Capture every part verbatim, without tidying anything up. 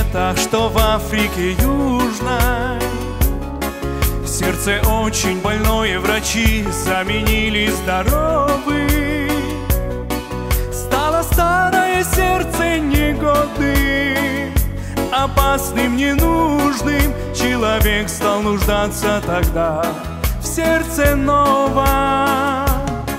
летах, что в Африке Южной. Сердце очень больное, врачи заменили здоровый. Стало старое сердце негодным, опасным, ненужным. Человек стал нуждаться тогда в сердце новом.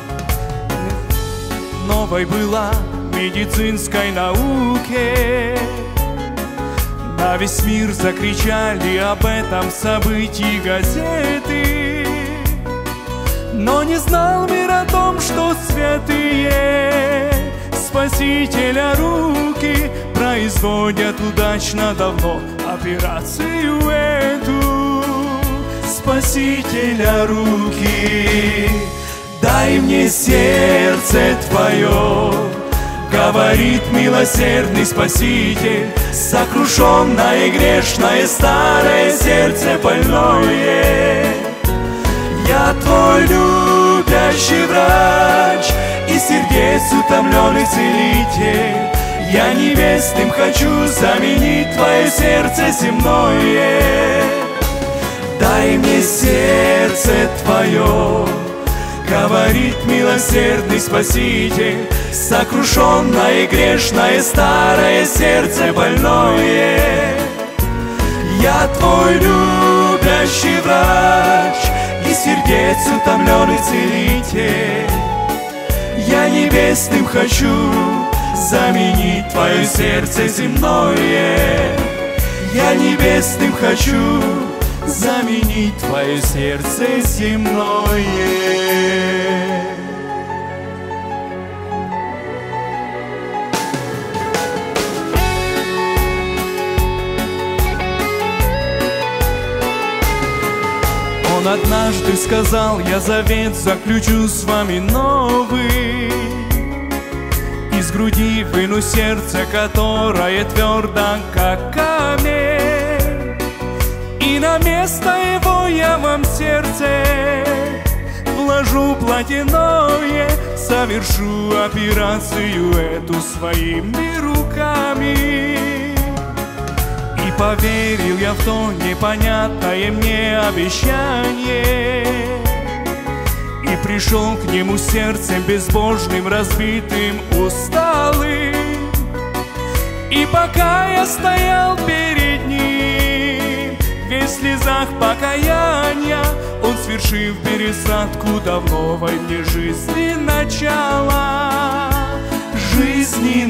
Новой была медицинской науке. На весь мир закричали об этом событии газеты. Но не знал мир о том, что святые Спасителя руки производят удачно давно операцию эту. Спасителя руки, дай мне сердце твое, говорит милосердный Спаситель. Сокрушенное грешное старое сердце больное, я твой любящий врач и сердец утомленный целитель. Я небесным хочу заменить твое сердце земное. Дай мне сердце твое, говорит милосердный Спаситель. Сокрушенное грешное старое сердце больное, я твой любящий врач и сердец утомленный целитель. Я небесным хочу заменить твое сердце земное. Я небесным хочу заменить твое сердце земное. Он однажды сказал: я завет заключу с вами новый. Из груди выну сердце, которое твердо, как камень, и на место его я вам сердце вложу плотяное. Совершу операцию эту своими руками. И поверил я в то непонятное мне обещание, и пришел к нему сердцем безбожным, разбитым, усталым. И пока я стоял перед ним, весь в слезах покаяния, он, свершив пересадку давно во мне жизни начала, жизни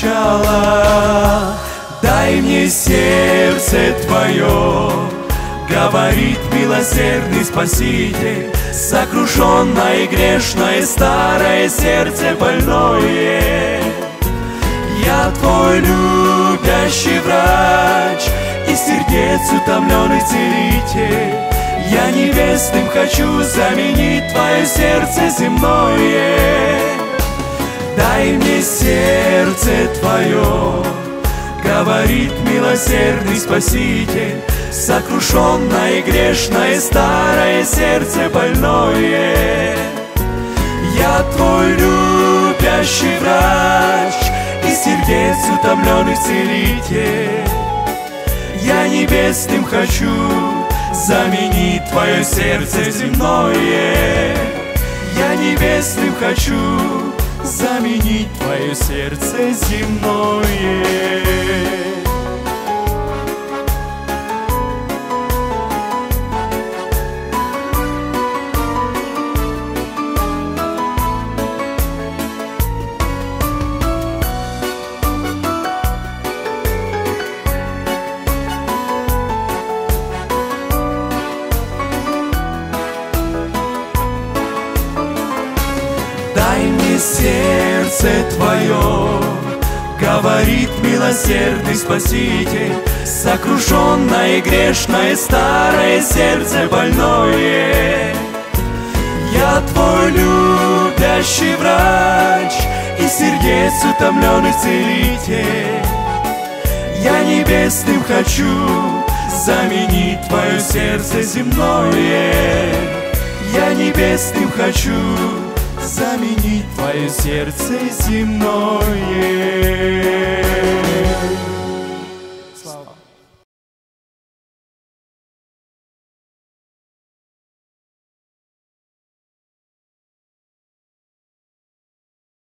начала. Дай мне сердце твое, говорит милосердный Спаситель. Сокрушенное грешное старое сердце больное, я твой любящий врач и сердец утомленный целитель. Я небесным хочу заменить твое сердце земное. Дай мне сердце твое, говорит милосердный Спаситель. Сокрушенное грешное старое сердце больное, я твой любящий врач и сердец утомленный целитель. Я небесным хочу заменить твое сердце земное. Я небесным хочу заменить твое сердце земное. Дай мне сердце твое, говорит милосердный Спаситель. Сокрушенное грешное старое сердце больное, я твой любящий врач и сердец утомленный целитель. Я небесным хочу заменить твое сердце земное. Я небесным хочу заменить твое сердце земное.